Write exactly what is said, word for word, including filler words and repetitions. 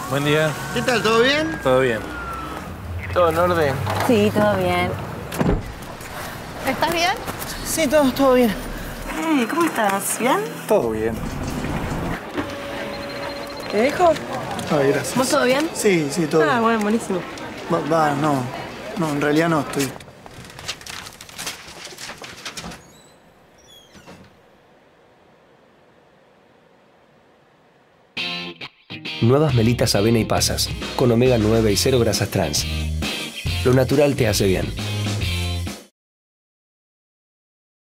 Buen día. ¿Qué tal? ¿Todo bien? Todo bien. ¿Todo en orden? Sí, todo bien. ¿Estás bien? Sí, todo, todo bien. Hey, ¿cómo estás? ¿Bien? Todo bien. ¿Te dejo? Ay, gracias. ¿Vos todo bien? Sí, sí, todo Ah, bien. bueno, buenísimo. Va, va, no. No, en realidad no estoy. Nuevas melitas, avena y pasas, con omega nueve y cero grasas trans. Lo natural te hace bien.